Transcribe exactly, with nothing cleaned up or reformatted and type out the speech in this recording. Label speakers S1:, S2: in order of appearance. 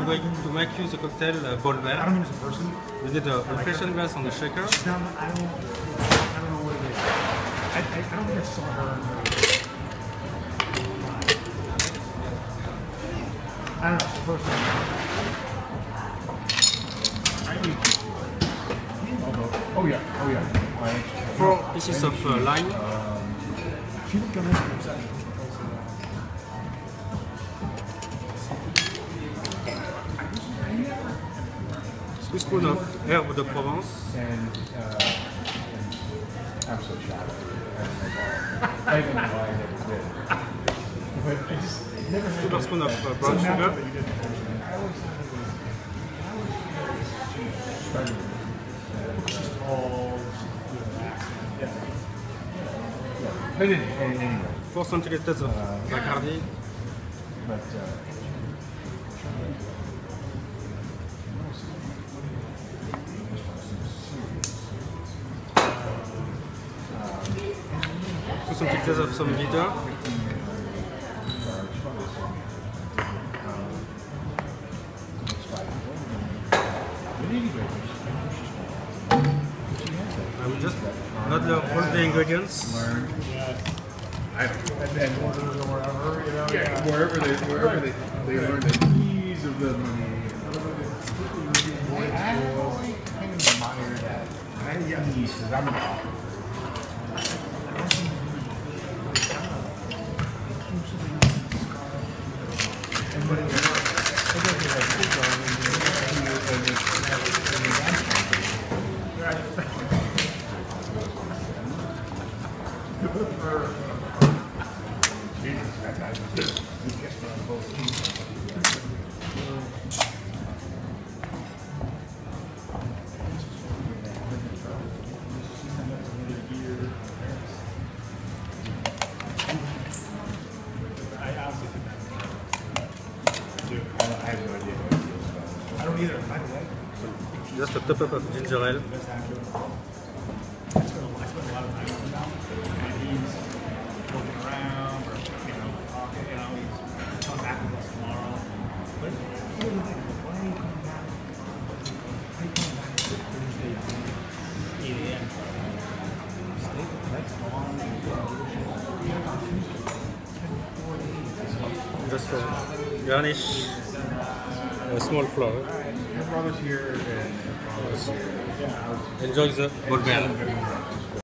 S1: I'm going to make you the cocktail uh, Bolber.
S2: I don't mean as a person.
S1: We need a reflection glass on the shaker.
S2: No, I don't. I don't know what it is. I, I, I don't think I saw her. In her I don't know. It's the first time. I need. Oh yeah. Oh yeah.
S1: Four pieces of uh, lime.
S2: She would come in for a second.
S1: Two spoons of herbe de Provence.
S3: And, uh, and I'm so shocked. I don't know why I never did. But I just never had
S1: Two tablespoons of uh, brown sugar.
S3: I always thought it was. I always thought it was.
S2: She's tall.
S3: Yeah. Yeah. But anyway.
S1: Four centiliters of uh, Bacardi.
S3: But. Uh,
S1: Two centiliters of some bitter. I will just not learn all the ingredients.
S3: Learn. I don't know. And then
S2: Orders or wherever, you know.
S3: yeah,
S2: Yeah.
S3: wherever they wherever they they learn the keys of the money. I always kind of admire that. I keys because I'm a
S2: I don't either, by the way.
S1: Just a top up of ginger ale.
S2: I spent a lot of time with him now. And he's looking around or, you know, talking, you know, he's coming back with us tomorrow. But what do you think? Why are you coming back? Why are you coming back Thursday eight A M? Stay the next long. Four days.
S1: Just for garnish a small flower.
S3: my brother's here and my father's here. Yeah, I was
S1: Enjoy the Bolber.
S3: very much.